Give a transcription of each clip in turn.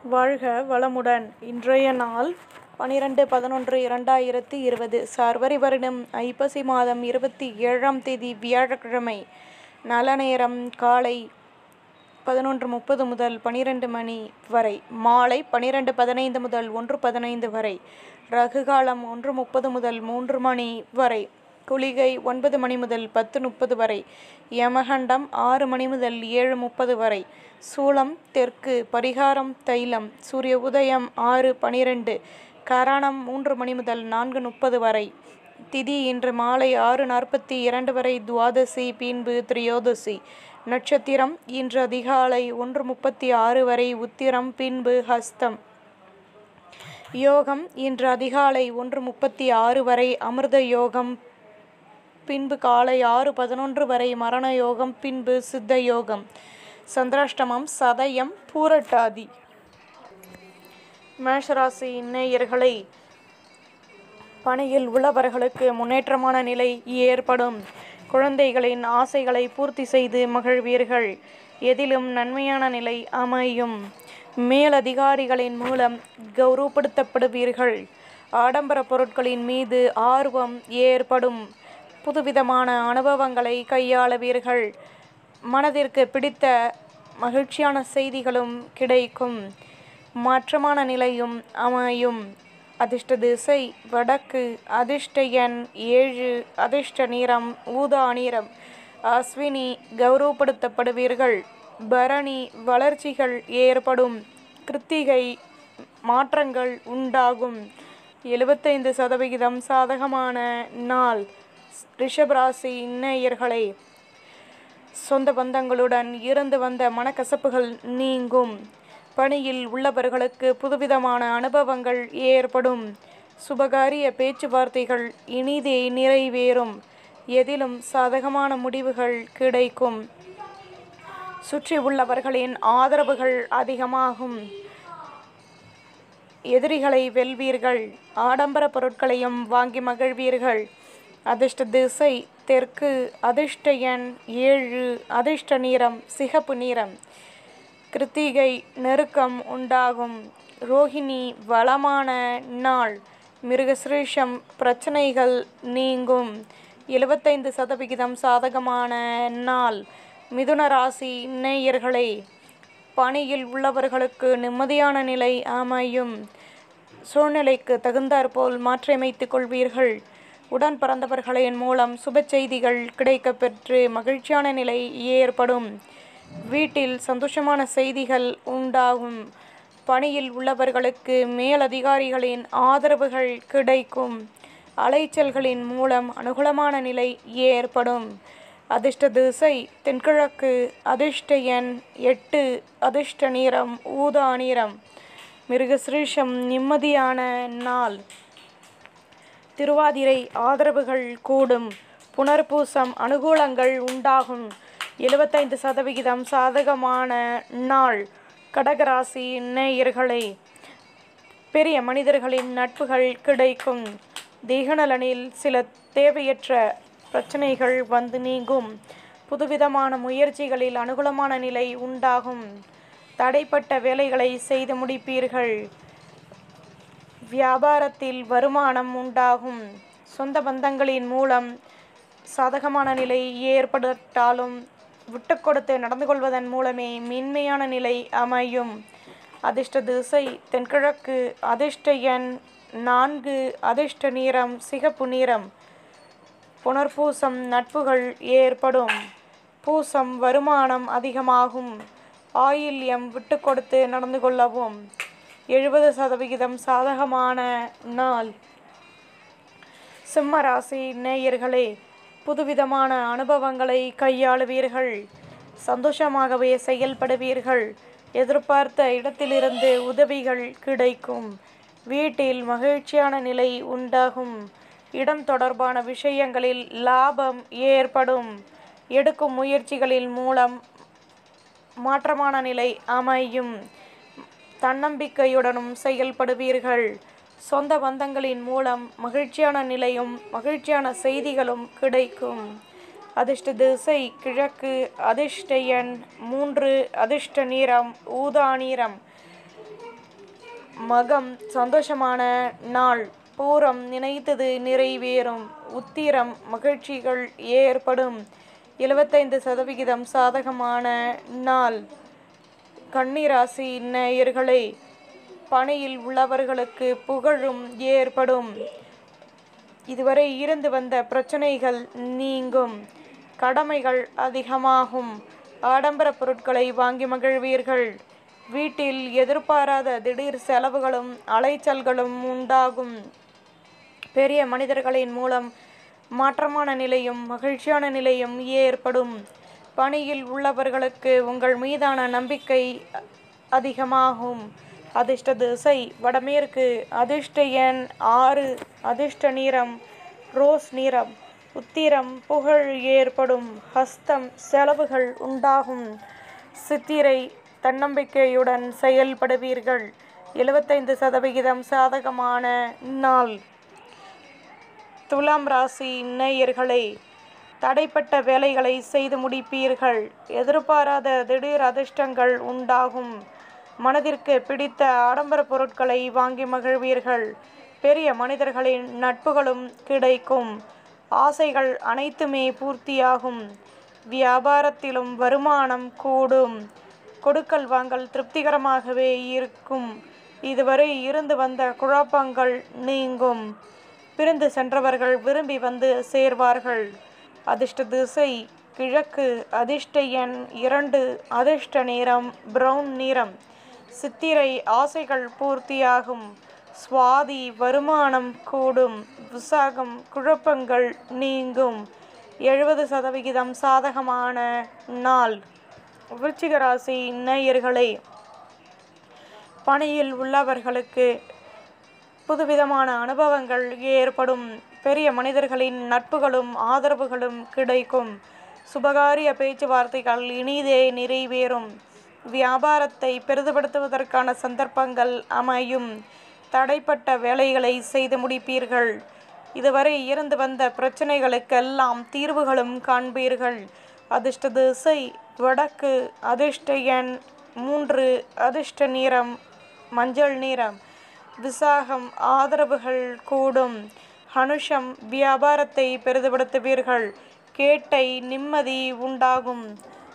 வாழ்க வளமுடன். இன்றைய நாள் 12/11/2020 சர்வரி வருடம் ஐப்பசி மாதம் 27ஆம் தேதி வியாழக்கிழமை. நல்ல நேரம் காலை 11:30 முதல் 12 மணி வரை, மாலை 12:15 முதல் 1:15 வரை, ரகு காலம் 1:30 முதல் 3 மணி வரை, குளிகை 9 மணி முதல் 10:30 வரை, யமகண்டம் 6 மணி முதல் 7:30 வரை, சூலம் தெற்கு, பரிகாரம் தைலம், சூரிய உதயம் 6:12, கரணம் 3 மணி முதல் 4:30 வரை, திதி இன்று மாலை 6:42 வரை, துவாதசி பின்பு திரையோதசி, நட்சத்திரம் இன்று அதிகாலை 1:36 வரை, உத்திரம் பின்பு ஹஸ்தம், யோகம் இன்று அதிகாலை 1:36 வரை, அமிர்த யோகம் பின்பு காலை 6:11 வரை, மரண யோகம் பின்பு சித்த யோகம், சந்திராஷ்டமம் சதயம் பூரட்டாதி. மேஷராசி நேயர்களை, பணியில் உள்ளவர்களுக்கு முன்னேற்றமான நிலை ஏற்படும். குழந்தைகளின் ஆசைகளை பூர்த்தி செய்து மகிழ்வீர்கள். எதிலும் நன்மையான நிலை அமையும். மேலதிகாரிகளின் மூலம் கௌரவப்படுத்தப்படுவீர்கள். ஆடம்பர பொருட்களின் மீது ஆர்வம் ஏற்படும். புதுவிதமான அனுபவங்களை கையாளுவீர்கள். மனதிற்கு பிடித்த மகிழ்ச்சியான செய்திகளும் கிடைக்கும். மாற்றமான நிலையும் அமையும். அதிர்ஷ்ட திசை வடக்கு, அதிர்ஷ்ட எண் 7, அதிர்ஷ்ட நிறம் ஊதா நிறம். அஸ்வினி கௌரவப்படுத்தப்படுவீர்கள். பரணி வளர்ச்சிகள் ஏற்படும். கிருத்திகை மாற்றங்கள் உண்டாகும். 75% சாதகமான நாள். ரிஷபராசி நேயர்களே, சொந்த பந்தங்களுடன் இருந்து வந்த மனக்கசப்புகள் நீங்கும். பணியில் உள்ளவர்களுக்கு புதுவிதமான அனுபவங்கள் ஏற்படும். சுபகாரிய பேச்சுவார்த்தைகள் இனிதே நிறைவேறும். எதிலும் சாதகமான முடிவுகள் கிடைக்கும். சுற்றி உள்ளவர்களின் ஆதரவுகள் அதிகமாகும். எதிரிகளை வெல்வீர்கள். ஆடம்பர பொருட்களையும் வாங்கி மகிழ்வீர்கள். அதிர்ஷ்ட திசை தெற்கு, அதிர்ஷ்ட எண் 7, அதிர்ஷ்ட நிறம் சிகப்பு நிறம். கிருத்திகை நெருக்கம் உண்டாகும். ரோஹிணி வளமான நாள். மிருகசிரீஷம் பிரச்சனைகள் நீங்கும். 75% சாதகமான நாள். மிதுன ராசி நேயர்களே, பணியில் உள்ளவர்களுக்கு நிம்மதியான நிலை அமையும். சூழ்நிலைக்கு தகுந்தாற்போல் மாற்றியமைத்துக் கொள்வீர்கள். உடன் பிறந்தவர்களின் மூலம் சுப செய்திகள் கிடைக்கப்பெற்று மகிழ்ச்சியான நிலை ஏற்படும். வீட்டில் சந்தோஷமான செய்திகள் உண்டாகும். பணியில் உள்ளவர்களுக்கு மேலதிகாரிகளின் ஆதரவுகள் கிடைக்கும். அலைச்சல்களின் மூலம் அனுகூலமான நிலை ஏற்படும். அதிர்ஷ்ட திசை தென்கிழக்கு, அதிர்ஷ்ட எண் 8, அதிர்ஷ்ட நிறம் ஊதா நிறம். மிருகசிரீஷம் நிம்மதியான நாள். திருவாதிரை ஆதரவுகள் கூடும். புனர்பூசம் அனுகூலங்கள் உண்டாகும். 75% சாதகமான நாள். கடகராசி நேயர்களே, பெரிய மனிதர்களின் நட்புகள் கிடைக்கும். தேகநலனில் சில தேவையற்ற பிரச்சனைகள் வந்து நீங்கும். புதுவிதமான முயற்சிகளில் அனுகூலமான நிலை உண்டாகும். தடைப்பட்ட வேலைகளை செய்து முடிப்பீர்கள். வியாபாரத்தில் வருமானம் உண்டாகும். சொந்த பந்தங்களின் மூலம் சாதகமான நிலை ஏற்பட்டாலும் விட்டு கொடுத்து நடந்து கொள்வதன் மூலமே மென்மையான நிலை அமையும். அதிர்ஷ்ட திசை தென்கிழக்கு, அதிர்ஷ்ட எண் 4, அதிர்ஷ்ட நிறம் சிகப்பு நிறம். புனர்பூசம் நட்புகள் ஏற்படும். பூசம் வருமானம் அதிகமாகும். ஆயில்யம் விட்டு கொடுத்து நடந்து கொள்ளவும். 70% சாதகமான நாள். சிம்ம ராசி நேயர்களே, புதுவிதமான அனுபவங்களை கையாளுவீர்கள். சந்தோஷமாகவே செயல்படுவீர்கள். எதிர்பார்த்த இடத்திலிருந்து உதவிகள் கிடைக்கும். வீட்டில் மகிழ்ச்சியான நிலை உண்டாகும். இடம் தொடர்பான விஷயங்களில் லாபம் ஏற்படும். எடுக்கும் முயற்சிகளின் மூலம் மாற்றமான நிலை அமையும். தன்னம்பிக்கையுடனும் செயல்படுவீர்கள். சொந்த பந்தங்களின் மூலம் மகிழ்ச்சியான நிலையும் மகிழ்ச்சியான செய்திகளும் கிடைக்கும். அதிர்ஷ்ட திசை கிழக்கு, அதிர்ஷ்ட எண் 3, அதிர்ஷ்ட நிறம் ஊதா நிறம். மகம் சந்தோஷமான நாள். பூரம் நினைத்தது நிறைவேறும். உத்திரம் மகிழ்ச்சிகள் ஏற்படும். 75% சாதகமான நாள். கன்னி ராசி நேயர்களே, பணியில் உள்ளவர்களுக்கு புகழும் ஏற்படும். இதுவரை இருந்து வந்த பிரச்சனைகள் நீங்கும். கடமைகள் அதிகமாகும். ஆடம்பர பொருட்களை வாங்கி மகிழ்வீர்கள். வீட்டில் எதிர்பாராத திடீர் செலவுகளும் அலைச்சல்களும் உண்டாகும். பெரிய மனிதர்களின் மூலம் மாற்றமான நிலையும் மகிழ்ச்சியான நிலையும் ஏற்படும். பணியில் உள்ளவர்களுக்கு உங்கள் மீதான நம்பிக்கை அதிகமாகும். அதிர்ஷ்ட திசை வடமேற்கு. அதிர்ஷ்ட எண் 6. அதிர்ஷ்ட நிறம் ரோஸ் நிறம். உத்திரம் புகழ் ஏற்படும். ஹஸ்தம் செலவுகள் உண்டாகும். சித்திரை தன்னம்பிக்கையுடன் செயல்படுவீர்கள். 75% சாதகமான நாள். துலாம் ராசி நேயர்களே, தடைப்பட்ட வேலைகளை செய்து முடிப்பீர்கள். எதிர்பாராத திடீர் அதிர்ஷ்டங்கள் உண்டாகும். மனதிற்கு பிடித்த ஆடம்பர பொருட்களை வாங்கி மகிழ்வீர்கள். பெரிய மனிதர்களின் நட்புகளும் கிடைக்கும். ஆசைகள் அனைத்துமே பூர்த்தியாகும். வியாபாரத்திலும் வருமானம் கூடும். கொடுக்கல் வாங்கல் திருப்திகரமாகவே இருக்கும். இதுவரை இருந்து வந்த குழப்பங்கள் நீங்கும். பிரிந்து சென்றவர்கள் விரும்பி வந்து சேர்வார்கள். அதிர்ஷ்ட திசை கிழக்கு. அதிர்ஷ்ட எண் 2. அதிர்ஷ்ட நிறம் பிரவுன் நிறம். சித்திரை ஆசைகள் பூர்த்தியாகும். சுவாதி வருமானம் கூடும். விசாகம் குழப்பங்கள் நீங்கும். 70% சாதகமான நாள். விருச்சிக ராசி நேயர்களே, பணியில் உள்ளவர்களுக்கு புதுவிதமான அனுபவங்கள் ஏற்படும். பெரிய மனிதர்களின் நட்புகளும் ஆதரவுகளும் கிடைக்கும். சுபகாரிய பேச்சுவார்த்தைகள் இனிதே நிறைவேறும். வியாபாரத்தை பெரிதுபடுத்துவதற்கான சந்தர்ப்பங்கள் அமையும். தடைப்பட்ட வேலைகளை செய்து முடிப்பீர்கள். இதுவரை இருந்து வந்த பிரச்சனைகளுக்கெல்லாம் தீர்வுகளும் காண்பீர்கள். அதிர்ஷ்ட திசை வடக்கு. அதிர்ஷ்ட எண் 3. அதிர்ஷ்ட நிறம் மஞ்சள் நிறம். விசாகம் ஆதரவுகள் கூடும். அனுஷம் வியாபாரத்தை பெரிதுபடுத்துவீர்கள். கேட்டை நிம்மதி உண்டாகும்.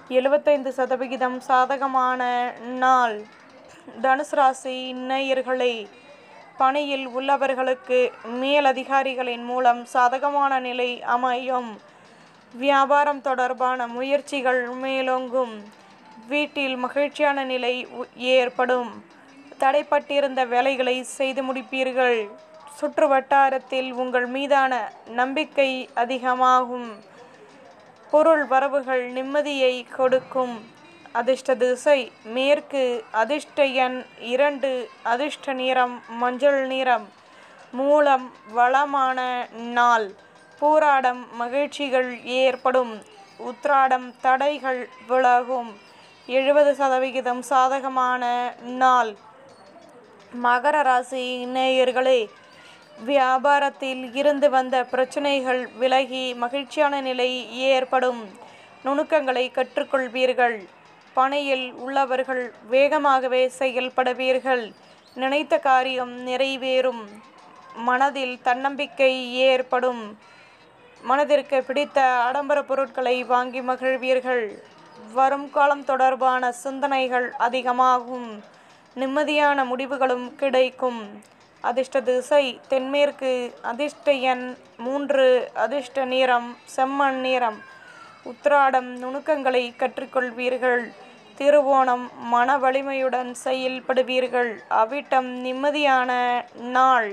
75% சாதகமான நாள். தனுசு ராசி நேயர்களே, பணியில் உள்ளவர்களுக்கு மேலதிகாரிகளின் மூலம் சாதகமான நிலை அமையும். வியாபாரம் தொடர்பான முயற்சிகள் மேலோங்கும். வீட்டில் மகிழ்ச்சியான நிலை ஏற்படும். தடைப்பட்டிருந்த வேலைகளை செய்து முடிப்பீர்கள். சுற்று வட்டாரத்தில் உங்கள் மீதான நம்பிக்கை அதிகமாகும். பொருள் வரவுகள் நிம்மதியை கொடுக்கும். அதிர்ஷ்ட திசை மேற்கு. அதிர்ஷ்ட எண் 2. அதிர்ஷ்ட நிறம் மஞ்சள் நிறம். மூலம் வளமான நாள். பூராடம் மகிழ்ச்சிகள் ஏற்படும். உத்திராடம் தடைகள் விலகும். 70% சாதகமான நாள். மகர ராசி நேயர்களே, வியாபாரத்தில் இருந்து வந்த பிரச்சனைகள் விலகி மகிழ்ச்சியான நிலை ஏற்படும். நுணுக்கங்களை கற்றுக்கொள்வீர்கள். பணியில் உள்ளவர்கள் வேகமாகவே செயல்படுவீர்கள். நினைத்த காரியம் நிறைவேறும். மனதில் தன்னம்பிக்கை ஏற்படும். மனதிற்கு பிடித்த ஆடம்பர பொருட்களை வாங்கி மகிழ்வீர்கள். வரும் காலம் தொடர்பான சிந்தனைகள் அதிகமாகும். நிம்மதியான முடிவுகளும் கிடைக்கும். அதிர்ஷ்ட திசை தென்மேற்கு. அதிர்ஷ்ட எண் 3. அதிர்ஷ்ட நிறம் செம்மண் நிறம். உத்திராடம் நுணுக்கங்களை கற்றுக்கொள்வீர்கள். திருவோணம் மன வலிமையுடன் செயல்படுவீர்கள். அவிட்டம் நிம்மதியான நாள்.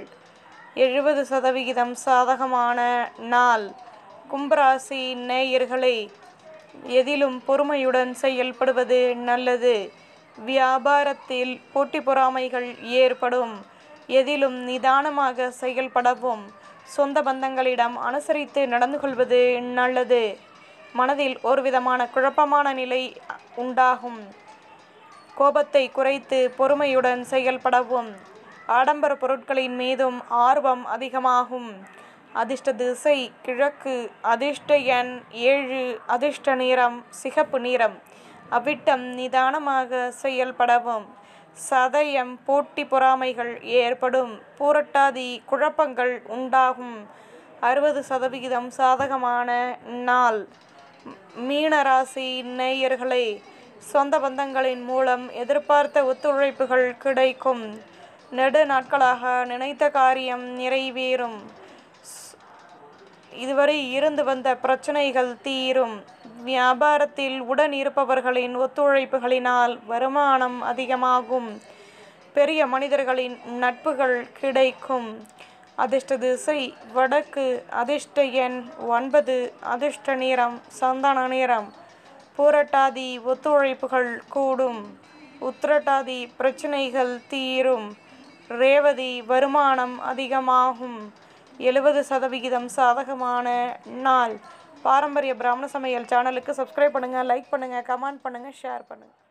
70% சாதகமான நாள். கும்பராசி நேயர்களே, எதிலும் பொறுமையுடன் செயல்படுவது நல்லது. வியாபாரத்தில் போட்டி பொறாமைகள் ஏற்படும். எதிலும் நிதானமாக செயல்படவும். சொந்த பந்தங்களிடம் அனுசரித்து நடந்து கொள்வது நல்லது. மனதில் ஒருவிதமான குழப்பமான நிலை உண்டாகும். கோபத்தை குறைத்து பொறுமையுடன் செயல்படவும். ஆடம்பர பொருட்களின் மீதும் ஆர்வம் அதிகமாகும். அதிர்ஷ்ட திசை கிழக்கு. அதிர்ஷ்ட எண் 7. அதிர்ஷ்ட நிறம் சிகப்பு நிறம். அவிட்டம் நிதானமாக செயல்படவும். சதயம் போட்டி பொறாமைகள் ஏற்படும். பூரட்டாதி குழப்பங்கள் உண்டாகும். 60% சாதகமான நாள். மீனராசி நேயர்களே, சொந்த பந்தங்களின் மூலம் எதிர்பார்த்த ஒத்துழைப்புகள் கிடைக்கும். நெடு நாட்களாக நினைத்த காரியம் நிறைவேறும். இதுவரை இருந்து வந்த பிரச்சனைகள் தீரும். வியாபாரத்தில் உடன் இருப்பவர்களின் ஒத்துழைப்புகளினால் வருமானம் அதிகமாகும். பெரிய மனிதர்களின் நட்புகள் கிடைக்கும். அதிர்ஷ்ட திசை வடக்கு. அதிர்ஷ்ட எண் 9. அதிர்ஷ்ட நிறம் சந்தன நிறம். பூரட்டாதி ஒத்துழைப்புகள் கூடும். உத்திரட்டாதி பிரச்சனைகள் தீரும். ரேவதி வருமானம் அதிகமாகும். 70% சாதகமான நாள். பாரம்பரிய பிராமண சமையல் சேனலுக்கு சப்ஸ்கிரைப் பண்ணுங்கள், லைக் பண்ணுங்கள், கமெண்ட் பண்ணுங்கள், ஷேர் பண்ணுங்கள்.